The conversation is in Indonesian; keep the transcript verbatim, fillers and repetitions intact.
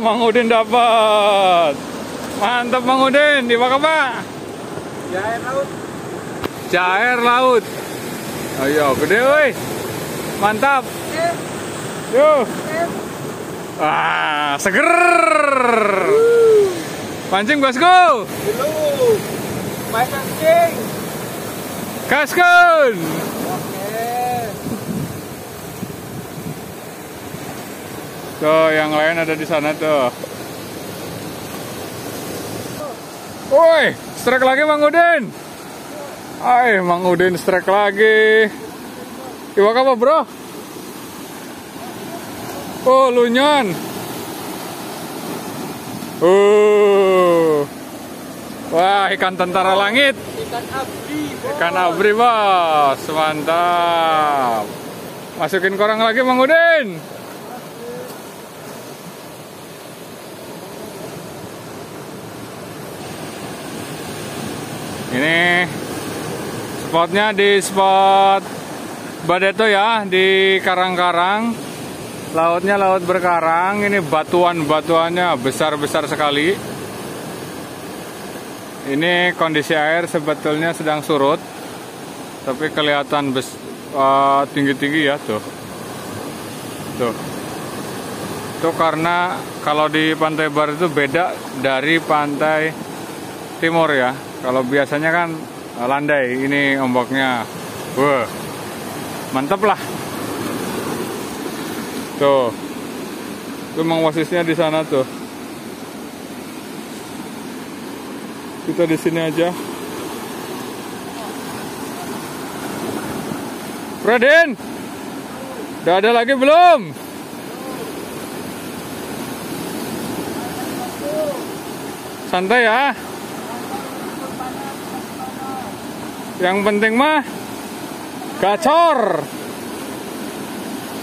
Mang Udin dapat. Mantap Mang Udin, di bawah Pak. Jair laut. Jair laut. Ayo, gede woi. Mantap. Yuk. Wah, seger. Pancing bosku. Dulu. Main pancing. Gaskun. Tuh, yang lain ada di sana tuh. Woi, strike lagi Mang Udin. Hai, Mang Udin strike lagi. Iwak apa, bro? Oh, lunyon. Uh. Wah, ikan tentara langit. Ikan abri. Ikan abri, bos. Mantap. Masukin korang lagi, Mang Udin. Ini spotnya di spot Badeto ya, di karang-karang. Lautnya laut berkarang. Ini batuan-batuannya besar-besar sekali. Ini kondisi air sebetulnya sedang surut, tapi kelihatan tinggi-tinggi uh, ya tuh. Tuh. Itu karena kalau di Pantai Barat itu beda dari pantai timur ya. Kalau biasanya kan landai, ini ombaknya, wah, mantap lah. Tuh, itu Mang Wasisnya di sana tuh. Kita di sini aja. Raden, udah ada lagi belum? Santai ya. Yang penting mah gacor.